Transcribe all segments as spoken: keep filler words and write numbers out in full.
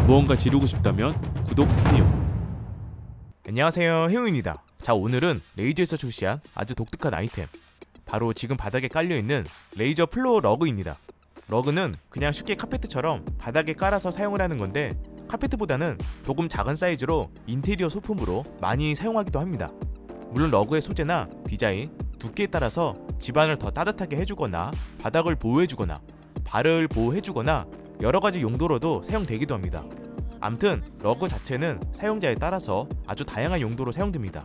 무언가 지르고 싶다면 구독, 해요. 안녕하세요, 해웅입니다. 자, 오늘은 레이저에서 출시한 아주 독특한 아이템, 바로 지금 바닥에 깔려있는 레이저 플로어 러그입니다. 러그는 그냥 쉽게 카페트처럼 바닥에 깔아서 사용을 하는 건데, 카페트보다는 조금 작은 사이즈로 인테리어 소품으로 많이 사용하기도 합니다. 물론 러그의 소재나 디자인, 두께에 따라서 집안을 더 따뜻하게 해주거나 바닥을 보호해주거나 발을 보호해주거나 여러가지 용도로도 사용되기도 합니다. 암튼 러그 자체는 사용자에 따라서 아주 다양한 용도로 사용됩니다.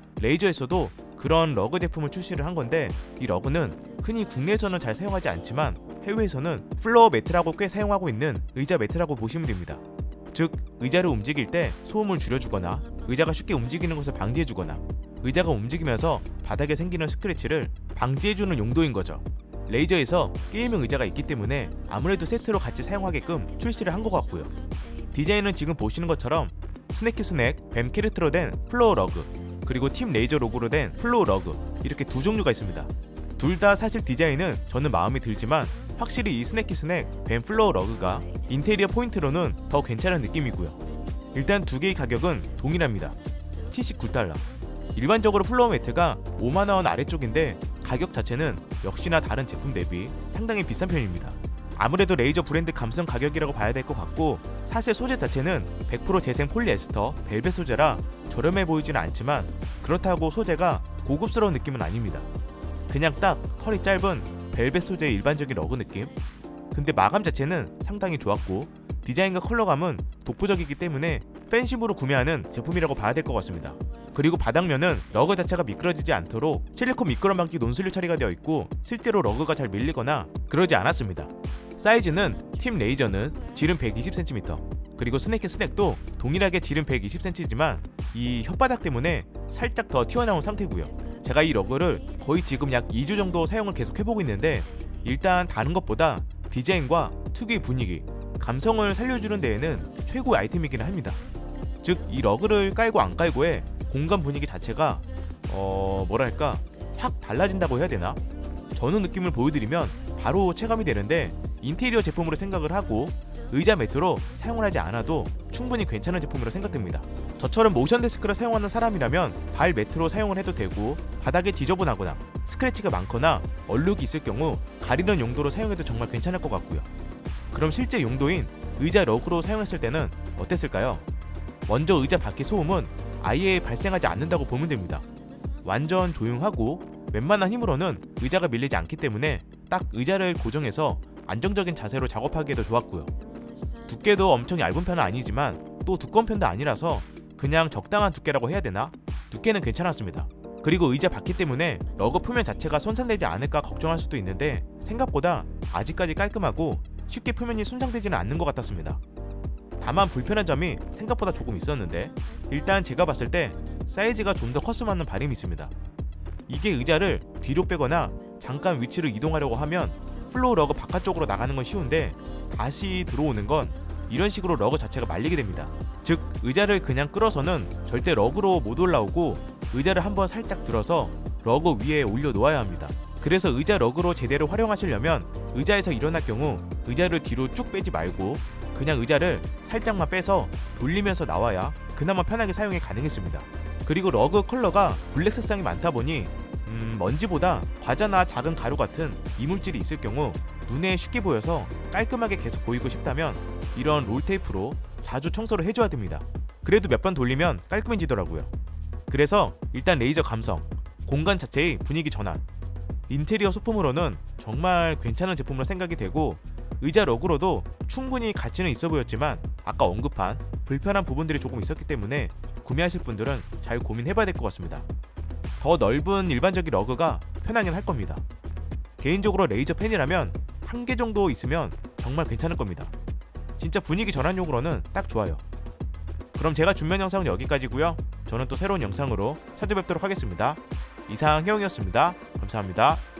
레이저에서도 그런 러그 제품을 출시를 한 건데, 이 러그는 흔히 국내에서는 잘 사용하지 않지만 해외에서는 플로어 매트라고 꽤 사용하고 있는 의자 매트라고 보시면 됩니다. 즉, 의자를 움직일 때 소음을 줄여주거나 의자가 쉽게 움직이는 것을 방지해주거나 의자가 움직이면서 바닥에 생기는 스크래치를 방지해주는 용도인 거죠. 레이저에서 게이밍 의자가 있기 때문에 아무래도 세트로 같이 사용하게끔 출시를 한 것 같고요. 디자인은 지금 보시는 것처럼 스네키 스낵 뱀 캐릭터로 된 플로어 러그, 그리고 팀 레이저 로고로 된 플로어 러그, 이렇게 두 종류가 있습니다. 둘 다 사실 디자인은 저는 마음에 들지만 확실히 이 스네키 스낵 뱀 플로어 러그가 인테리어 포인트로는 더 괜찮은 느낌이고요. 일단 두 개의 가격은 동일합니다. 칠십구 달러. 일반적으로 플로어 매트가 오만 원 아래쪽인데 가격 자체는 역시나 다른 제품 대비 상당히 비싼 편입니다. 아무래도 레이저 브랜드 감성 가격이라고 봐야 될 것 같고, 사실 소재 자체는 백 퍼센트 재생 폴리에스터 벨벳 소재라 저렴해 보이지는 않지만 그렇다고 소재가 고급스러운 느낌은 아닙니다. 그냥 딱 털이 짧은 벨벳 소재의 일반적인 러그 느낌? 근데 마감 자체는 상당히 좋았고 디자인과 컬러감은 독보적이기 때문에 팬심으로 구매하는 제품이라고 봐야 될 것 같습니다. 그리고 바닥면은 러그 자체가 미끄러지지 않도록 실리콘 미끄럼방지 논슬류 처리가 되어 있고 실제로 러그가 잘 밀리거나 그러지 않았습니다. 사이즈는 팀 레이저는 지름 백이십 센티미터, 그리고 스네키 스낵도 동일하게 지름 백이십 센티미터지만 이 혓바닥 때문에 살짝 더 튀어나온 상태고요. 제가 이 러그를 거의 지금 약 이 주 정도 사용을 계속 해보고 있는데, 일단 다른 것보다 디자인과 특유의 분위기, 감성을 살려주는 데에는 최고의 아이템이긴 합니다. 즉, 이 러그를 깔고 안 깔고의 공간 분위기 자체가 어... 뭐랄까 확 달라진다고 해야 되나? 저는 느낌을 보여드리면 바로 체감이 되는데, 인테리어 제품으로 생각을 하고 의자 매트로 사용을 하지 않아도 충분히 괜찮은 제품이라고 생각됩니다. 저처럼 모션 데스크를 사용하는 사람이라면 발 매트로 사용을 해도 되고, 바닥에 지저분하거나 스크래치가 많거나 얼룩이 있을 경우 가리는 용도로 사용해도 정말 괜찮을 것 같고요. 그럼 실제 용도인 의자 러그로 사용했을 때는 어땠을까요? 먼저 의자 밖의 소음은 아예 발생하지 않는다고 보면 됩니다. 완전 조용하고 웬만한 힘으로는 의자가 밀리지 않기 때문에 딱 의자를 고정해서 안정적인 자세로 작업하기에도 좋았고요. 두께도 엄청 얇은 편은 아니지만 또 두꺼운 편도 아니라서 그냥 적당한 두께라고 해야 되나? 두께는 괜찮았습니다. 그리고 의자 바퀴 때문에 러그 표면 자체가 손상되지 않을까 걱정할 수도 있는데, 생각보다 아직까지 깔끔하고 쉽게 표면이 손상되지는 않는 것 같았습니다. 다만 불편한 점이 생각보다 조금 있었는데, 일단 제가 봤을 때 사이즈가 좀 더 컸으면 하는 바람이 있습니다. 이게 의자를 뒤로 빼거나 잠깐 위치를 이동하려고 하면 플로어 러그 바깥쪽으로 나가는 건 쉬운데, 다시 들어오는 건 이런 식으로 러그 자체가 말리게 됩니다. 즉, 의자를 그냥 끌어서는 절대 러그로 못 올라오고 의자를 한번 살짝 들어서 러그 위에 올려 놓아야 합니다. 그래서 의자 러그로 제대로 활용하시려면 의자에서 일어날 경우 의자를 뒤로 쭉 빼지 말고 그냥 의자를 살짝만 빼서 돌리면서 나와야 그나마 편하게 사용이 가능했습니다. 그리고 러그 컬러가 블랙 색상이 많다 보니 음, 먼지보다 과자나 작은 가루 같은 이물질이 있을 경우 눈에 쉽게 보여서 깔끔하게 계속 보이고 싶다면 이런 롤테이프로 자주 청소를 해줘야 됩니다. 그래도 몇 번 돌리면 깔끔해지더라고요. 그래서 일단 레이저 감성, 공간 자체의 분위기 전환, 인테리어 소품으로는 정말 괜찮은 제품으로 생각이 되고, 의자 러그로도 충분히 가치는 있어 보였지만 아까 언급한 불편한 부분들이 조금 있었기 때문에 구매하실 분들은 잘 고민해봐야 될 것 같습니다. 더 넓은 일반적인 러그가 편하긴 할 겁니다. 개인적으로 레이저 팬이라면 한 개 정도 있으면 정말 괜찮을 겁니다. 진짜 분위기 전환용으로는 딱 좋아요. 그럼 제가 준비한 영상은 여기까지고요. 저는 또 새로운 영상으로 찾아뵙도록 하겠습니다. 이상 해웅이었습니다. 감사합니다.